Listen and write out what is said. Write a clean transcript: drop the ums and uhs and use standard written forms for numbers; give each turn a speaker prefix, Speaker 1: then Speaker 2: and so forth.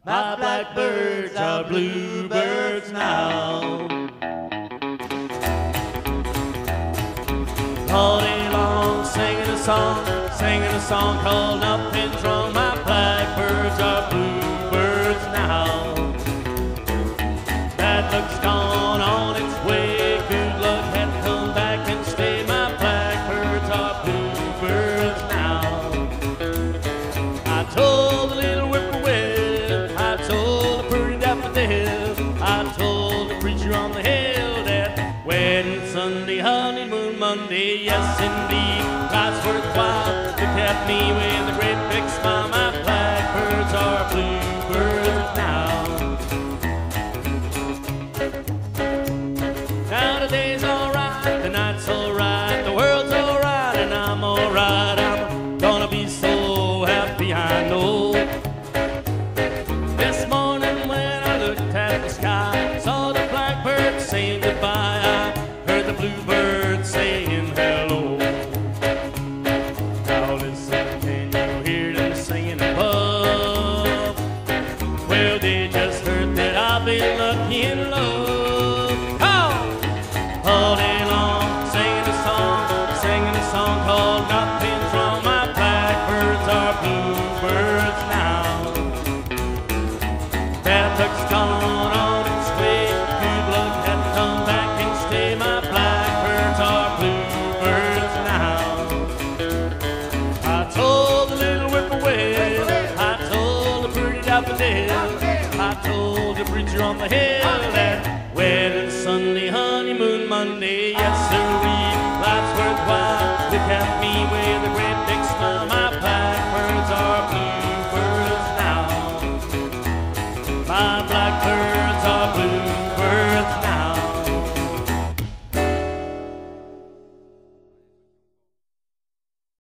Speaker 1: My blackbirds are bluebirds now. All day long singing a song called Nothing's Wrong. My blackbirds are bluebirds now. Bad luck's gone on its way, good luck had to come back and stay. My blackbirds are bluebirds now. I told the little whippoorwill, I told the pretty daffodil, I told the preacher on the hill that wedding Sunday, honeymoon Monday, yes indeed, life's worthwhile. Look at me with a great big smile. My blackbirds are bluebirds now. Now the day's alright, the night's alright, the world's alright, and I'm alright. I'm gonna be so happy, I know. This morning when I looked at the sky, saw the blackbird saying goodbye. I heard the bluebird saying hello. Now listen, can you hear them singing above? Well, they just heard that I've been lucky in love. All day long, singing a song called Nothing's Wrong. My blackbirds are bluebirds now. Bad luck's gone on its way, good luck had to come back and stay. My blackbirds are bluebirds now. I told the little whippoorwill, I told the pretty daffodil, I told the preacher on the hill that wedding Sunday, honeymoon Monday,